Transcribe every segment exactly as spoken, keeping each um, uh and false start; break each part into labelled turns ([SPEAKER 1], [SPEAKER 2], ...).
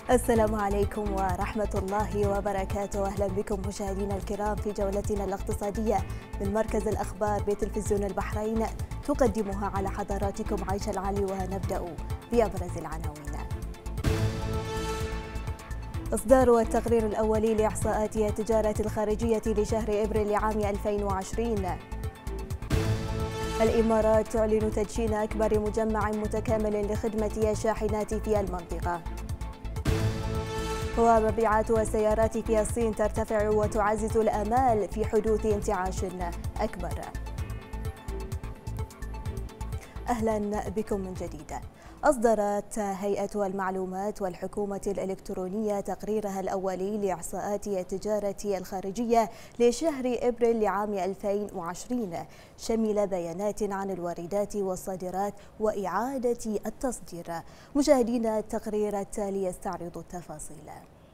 [SPEAKER 1] السلام عليكم ورحمة الله وبركاته. أهلا بكم مشاهدينا الكرام في جولتنا الاقتصادية من مركز الأخبار بتلفزيون البحرين، تقدمها على حضراتكم عيشة العلي. ونبدأ بأبرز العناوين. إصدار التقرير الأولي لإحصاءات التجارة الخارجية لشهر إبريل لعام ألفين وعشرين. الإمارات تعلن تدشين أكبر مجمع متكامل لخدمة الشاحنات في المنطقة. ومبيعات السيارات في الصين ترتفع وتعزز الآمال في حدوث انتعاش أكبر. أهلا بكم من جديد. أصدرت هيئة المعلومات والحكومة الإلكترونية تقريرها الأولي لإحصاءات التجارة الخارجية لشهر إبريل لعام ألفين وعشرين، شمل بيانات عن الواردات والصادرات وإعادة التصدير. مشاهدينا التقرير التالي يستعرض التفاصيل.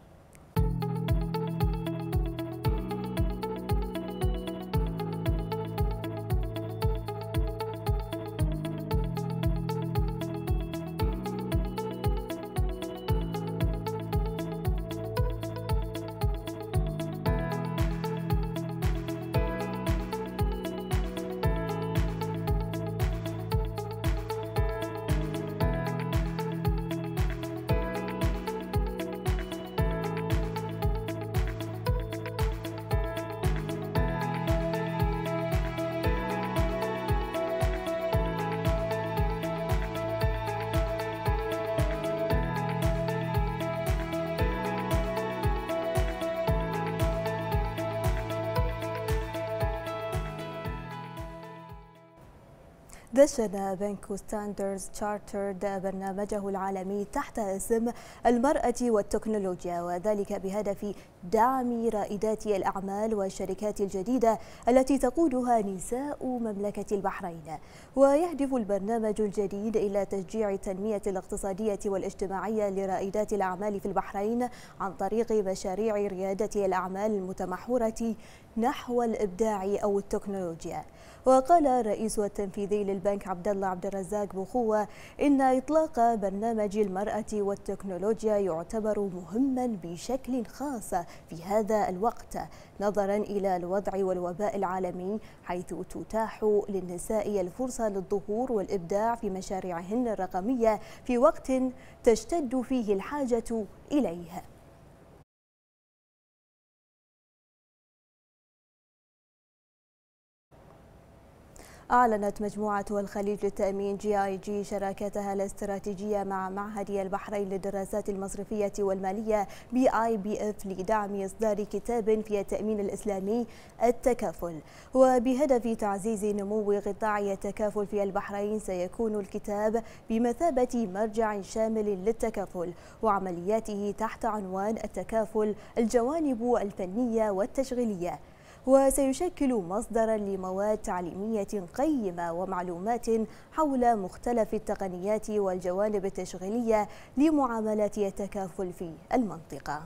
[SPEAKER 1] دشن بنك ستاندرد تشارترد برنامجه العالمي تحت اسم المرأة والتكنولوجيا، وذلك بهدف دعم رائدات الأعمال والشركات الجديدة التي تقودها نساء مملكة البحرين. ويهدف البرنامج الجديد إلى تشجيع التنمية الاقتصادية والاجتماعية لرائدات الأعمال في البحرين عن طريق مشاريع ريادة الأعمال المتمحورة نحو الإبداع أو التكنولوجيا. وقال الرئيس التنفيذي للبنك عبد الله عبد الرزاق بخوة إن إطلاق برنامج المرأة والتكنولوجيا يعتبر مهما بشكل خاص في هذا الوقت، نظرا إلى الوضع والوباء العالمي، حيث تتاح للنساء الفرصة للظهور والإبداع في مشاريعهن الرقمية في وقت تشتد فيه الحاجة إليه. أعلنت مجموعة الخليج للتأمين جي آي جي شراكتها الاستراتيجية مع معهد البحرين للدراسات المصرفية والمالية بي آي بي إف لدعم إصدار كتاب في التأمين الإسلامي التكافل. وبهدف تعزيز نمو قطاع التكافل في البحرين، سيكون الكتاب بمثابة مرجع شامل للتكافل وعملياته تحت عنوان التكافل الجوانب الفنية والتشغيلية، وسيشكل مصدرا لمواد تعليمية قيمة ومعلومات حول مختلف التقنيات والجوانب التشغيلية لمعاملات التكافل في المنطقة.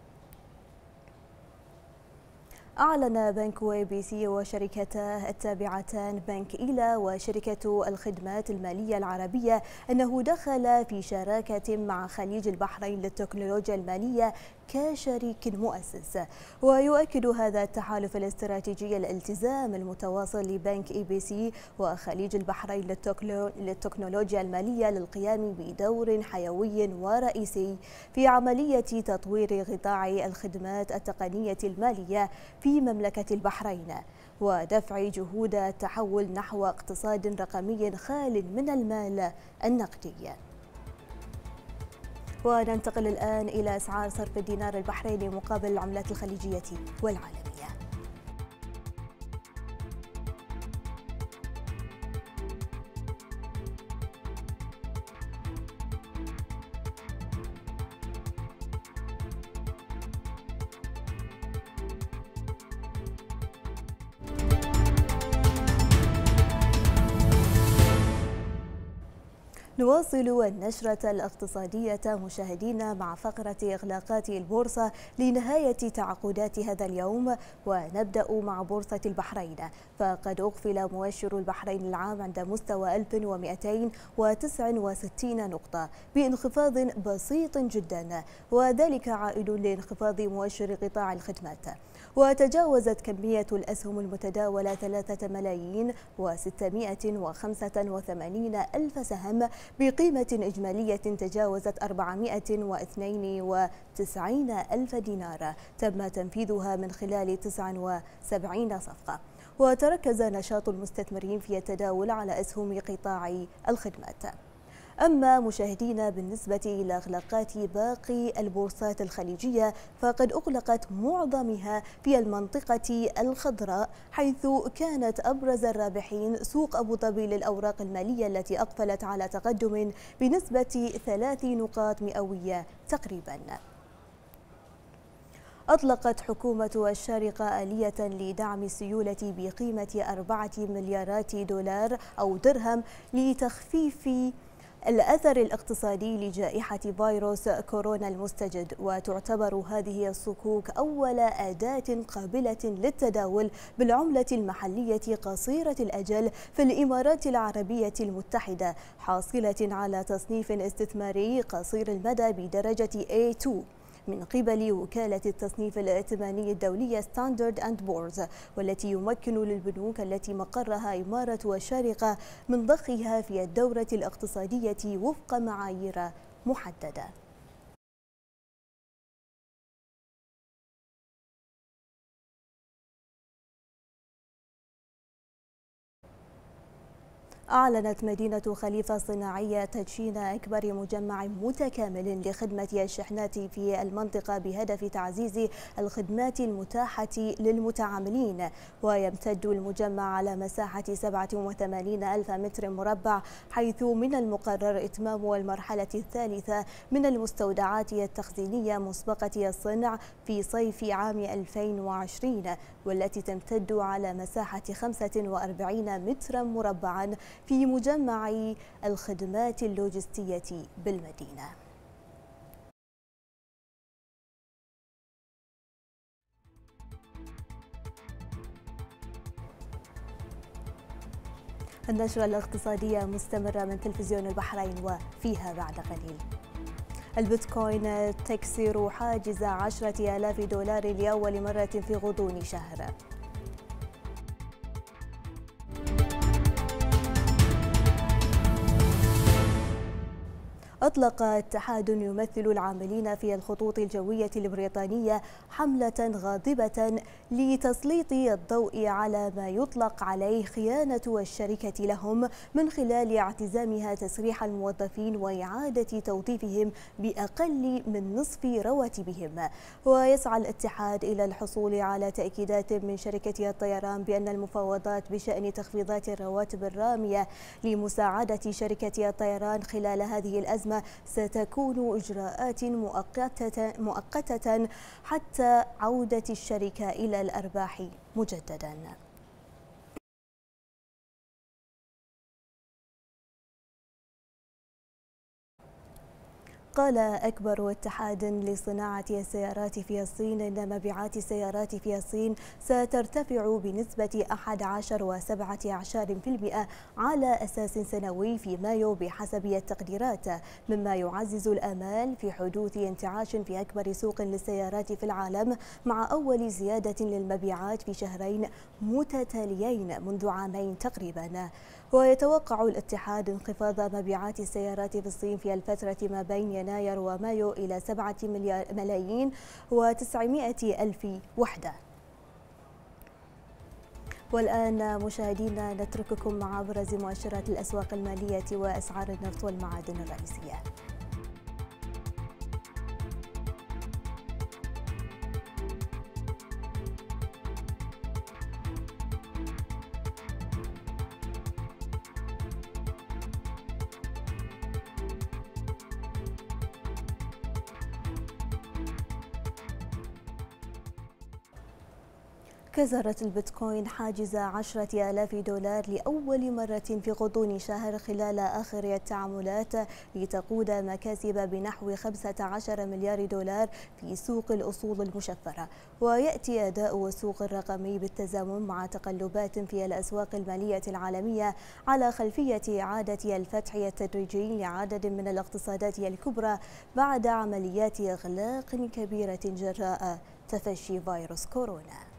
[SPEAKER 1] أعلن بنك اي بي سي وشركته التابعتان بنك إيلا وشركة الخدمات المالية العربية أنه دخل في شراكة مع خليج البحرين للتكنولوجيا المالية كشريك مؤسس. ويؤكد هذا التحالف الاستراتيجي الالتزام المتواصل لبنك اي بي سي وخليج البحرين للتكنولوجيا المالية للقيام بدور حيوي ورئيسي في عملية تطوير قطاع الخدمات التقنية المالية في مملكة البحرين، ودفع جهود التحول نحو اقتصاد رقمي خال من المال النقدي. وننتقل الآن إلى أسعار صرف الدينار البحريني مقابل العملات الخليجية والعالمية. نواصل النشرة الاقتصادية مشاهدينا مع فقرة إغلاقات البورصة لنهاية تعاقدات هذا اليوم، ونبدأ مع بورصة البحرين. فقد أغفل مؤشر البحرين العام عند مستوى ألف ومئتين وتسعة وستين نقطة بانخفاض بسيط جدا، وذلك عائد لانخفاض مؤشر قطاع الخدمات. وتجاوزت كمية الأسهم المتداولة ثلاثة ملايين وستمائة وخمسة وثمانين ألف سهم بقيمة إجمالية تجاوزت أربعمائة واثنين وتسعين ألف دينار تم تنفيذها من خلال تسعة وسبعين صفقة. وتركز نشاط المستثمرين في التداول على أسهم قطاع الخدمات. أما مشاهدينا بالنسبة إلى إغلاقات باقي البورصات الخليجية، فقد أغلقت معظمها في المنطقة الخضراء، حيث كانت أبرز الرابحين سوق أبو ظبي للأوراق المالية التي أقفلت على تقدم بنسبة ثلاث نقاط مئوية تقريباً. أطلقت حكومة الشارقة آلية لدعم السيولة بقيمة أربعة مليارات دولار أو درهم لتخفيف الأثر الاقتصادي لجائحة فيروس كورونا المستجد. وتعتبر هذه الصكوك أول أداة قابلة للتداول بالعملة المحلية قصيرة الأجل في الإمارات العربية المتحدة، حاصلة على تصنيف استثماري قصير المدى بدرجة إيه تو من قبل وكالة التصنيف الائتماني الدولية ستاندرد أند بورز، والتي يمكن للبنوك التي مقرها إمارة الشارقة من ضخها في الدورة الاقتصادية وفق معايير محددة. أعلنت مدينة خليفة الصناعية تدشين أكبر مجمع متكامل لخدمة الشحنات في المنطقة بهدف تعزيز الخدمات المتاحة للمتعاملين. ويمتد المجمع على مساحة سبعة وثمانين ألف متر مربع، حيث من المقرر إتمام المرحلة الثالثة من المستودعات التخزينية مسبقة الصنع في صيف عام ألفين وعشرين، والتي تمتد على مساحة خمسة وأربعين مترا مربعا في مجمع الخدمات اللوجستية بالمدينة. النشرة الاقتصادية مستمرة من تلفزيون البحرين، وفيها بعد قليل: البيتكوين تكسر حاجز عشرة آلاف دولار لأول مرة في غضون شهر. أطلق اتحاد يمثل العاملين في الخطوط الجوية البريطانية حملة غاضبة لتسليط الضوء على ما يطلق عليه خيانة الشركة لهم من خلال اعتزامها تسريح الموظفين وإعادة توظيفهم بأقل من نصف رواتبهم. ويسعى الاتحاد إلى الحصول على تأكيدات من شركة الطيران بأن المفاوضات بشأن تخفيضات الرواتب الرامية لمساعدة شركة الطيران خلال هذه الأزمة ستكون إجراءات مؤقتة مؤقتة حتى عودة الشركة إلى الأرباح مجددا. قال أكبر اتحاد لصناعة السيارات في الصين إن مبيعات السيارات في الصين سترتفع بنسبة أحد عشر وسبعة عشر بالمئة على أساس سنوي في مايو بحسب التقديرات، مما يعزز الآمال في حدوث انتعاش في أكبر سوق للسيارات في العالم، مع أول زيادة للمبيعات في شهرين متتاليين منذ عامين تقريبا. ويتوقع الاتحاد انخفاض مبيعات السيارات في الصين في الفترة ما بين يناير ومايو إلى سبعة ملايين وتسعمائة ألف وحدة. والآن مشاهدينا نترككم مع أبرز مؤشرات الأسواق المالية وأسعار النفط والمعادن الرئيسية. كسرت البيتكوين حاجز عشرة آلاف دولار لأول مرة في غضون شهر خلال آخر التعاملات، لتقود مكاسب بنحو خمسة عشر مليار دولار في سوق الأصول المشفرة. ويأتي أداء السوق الرقمي بالتزامن مع تقلبات في الأسواق المالية العالمية على خلفية إعادة الفتح التدريجي لعدد من الاقتصادات الكبرى بعد عمليات إغلاق كبيرة جراء تفشي فيروس كورونا.